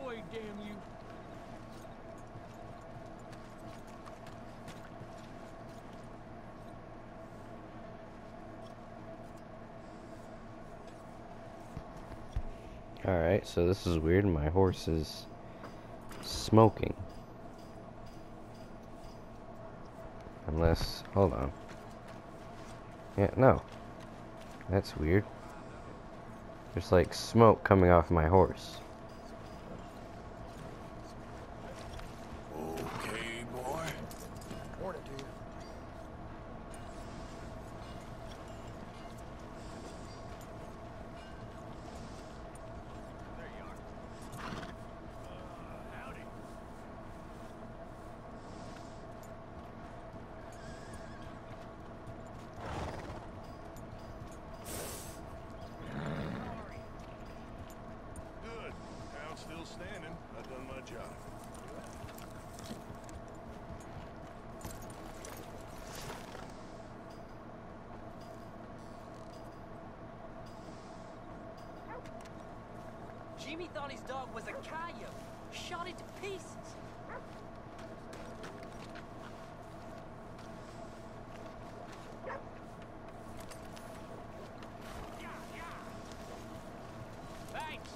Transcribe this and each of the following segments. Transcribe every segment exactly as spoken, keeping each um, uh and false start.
away, damn you. Alright, so this is weird. My horse is smoking. Unless, hold on. Yeah, no. That's weird. There's like smoke coming off my horse. Okay, boy. Morning, dude. There you are. Uh, howdy. Good. Town's still standing. I done my job. Jimmy thought his dog was a coyote. Shot it to pieces. Thanks.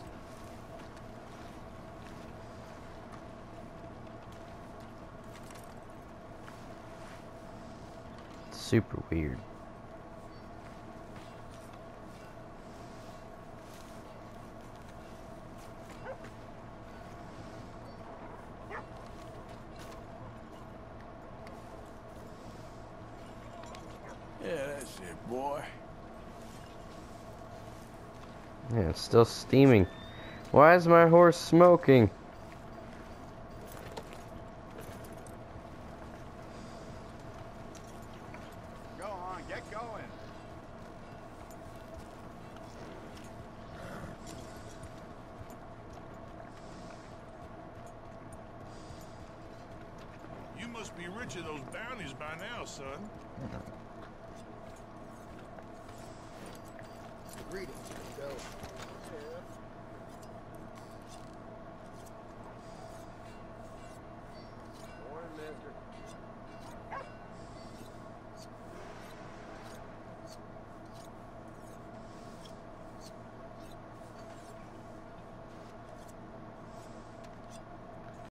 Super weird. Yeah, that's it, boy. Yeah, it's still steaming. Why is my horse smoking? Go on, get going. You must be rich of those bounties by now, son. Greetings, Rico.